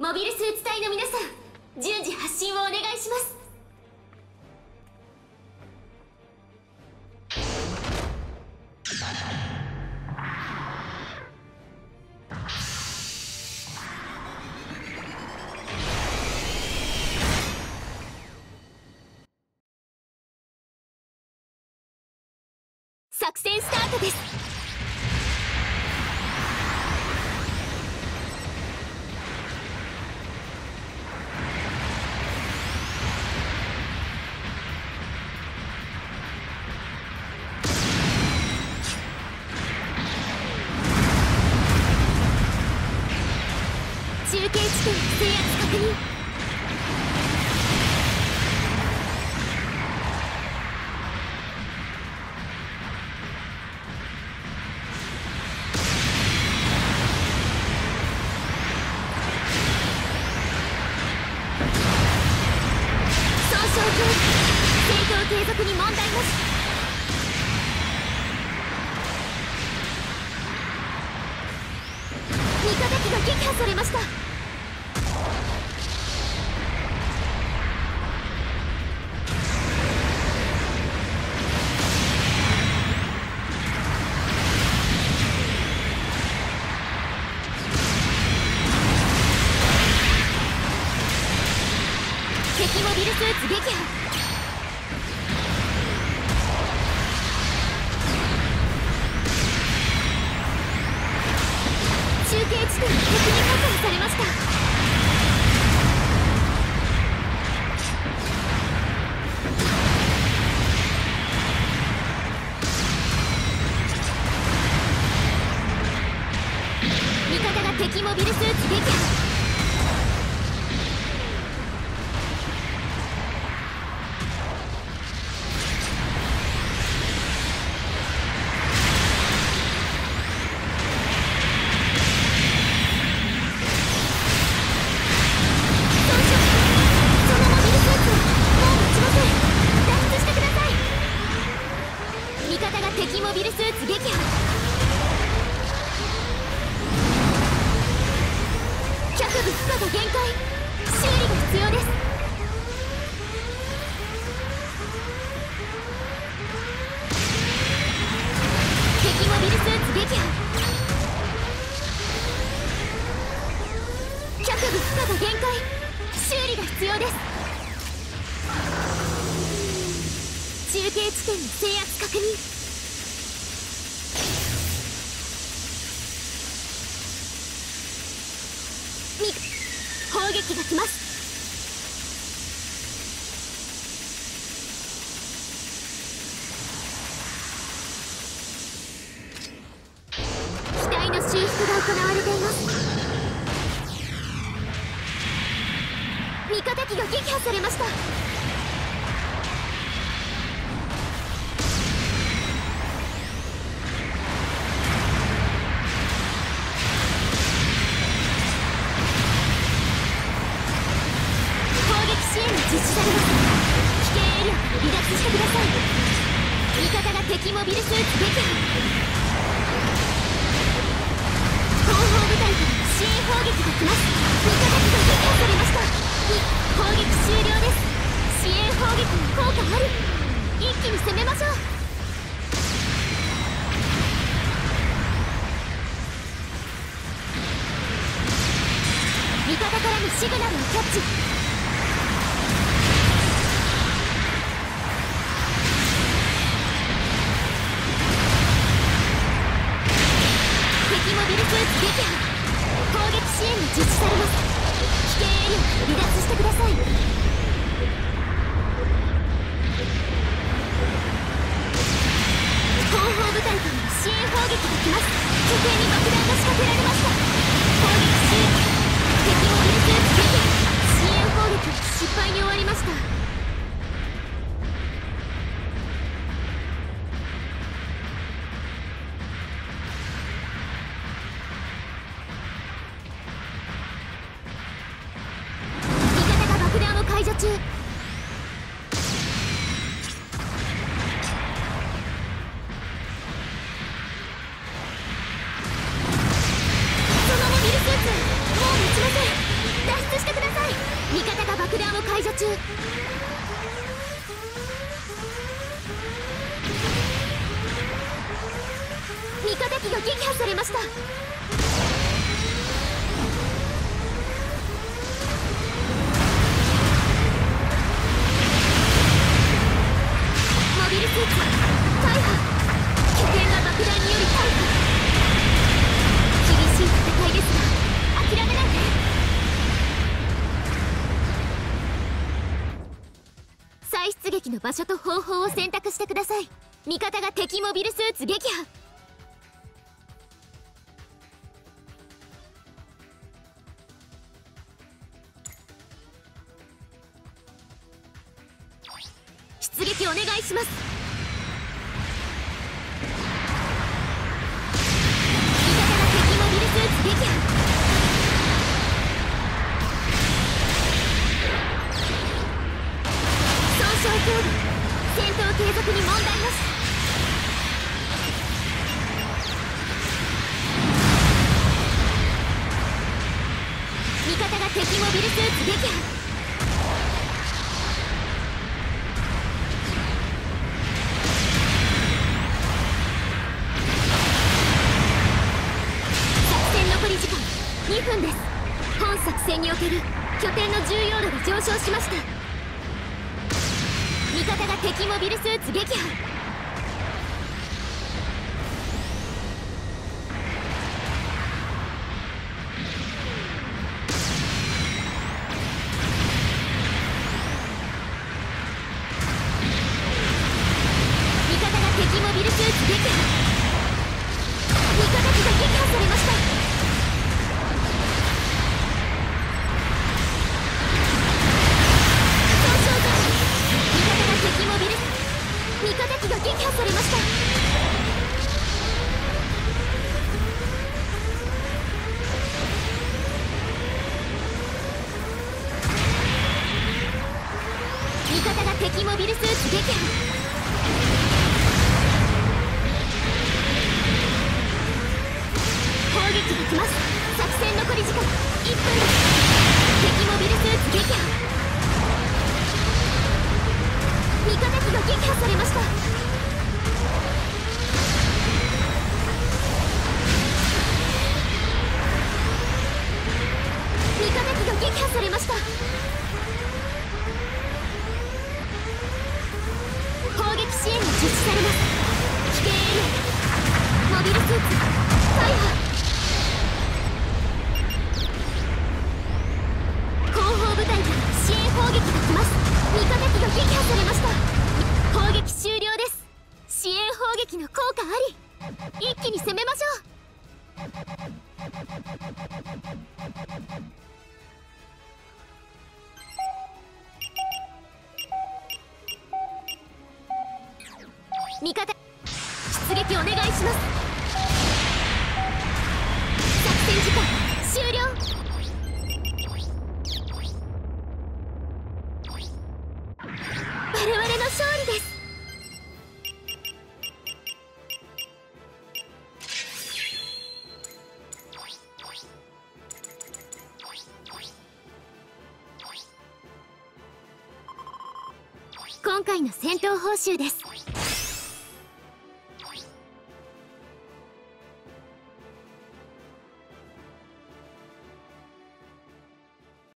モビルスーツ隊の皆さん、順次発進をお願いします。作戦スタートです。中継地点制圧確認。損傷強制闘継続に問題なし。味方機が撃破されました。敵モビルスーツ撃破。中継地点に敵に確保されました。味方が敵モビルスーツ撃破。敵モビルスーツ撃破。脚部負荷が限界。修理が必要です。敵モビルスーツ撃破。脚部負荷が限界。修理が必要です。中継地点の制圧確認。砲撃が来ます。機体の修復が行われています。味方機が撃破されました。支援が実施されます。危険エリアから離脱してください。味方が敵モビルスーツ撃破。後方部隊から支援砲撃が来ます。味方機が撃破されました。砲撃終了です。支援砲撃に効果ある。一気に攻めましょう。味方からのシグナルをキャッチ。敵モビルスーツ撃破。攻撃支援が実施されます。危険エリアから離脱してください。後方部隊からの支援砲撃が来ます。拠点に爆弾が仕掛けられました。攻撃支援。敵モビルスーツ撃破。支援砲撃は失敗に終わりました。解除中。そのモビルスーツもう持ちません。脱爆弾を解除中。味方機が撃破されました。モビルスーツ大破。拠点が爆弾により大破。厳しい戦いですが諦めないで。再出撃の場所と方法を選択してください。味方が敵モビルスーツ撃破。出撃お願いします。味方が敵モビルスーツ撃破。損傷強度。戦闘継続に問題なし。味方が敵モビルスーツ撃破。2分です。本作戦における拠点の重要度が上昇しました。味方が敵モビルスーツ撃破。味方が敵モビルスーツ撃破。味方機が撃破されました。味方機が撃破されました。味方が敵モビルスーツ撃破。砲撃が来ます。作戦残り時間1分です。敵モビルスーツ撃破。味方機が撃破されました。味方機が撃破されました。砲撃支援が実施されます。危険エリア。モビルスーツ大破。後方部隊から支援砲撃が来ます。味方機が撃破されました。砲撃終了です。支援砲撃の効果あり。一気に攻めましょう。味方出撃お願いします。作戦時間終了。我々の勝利です。今回の戦闘報酬です。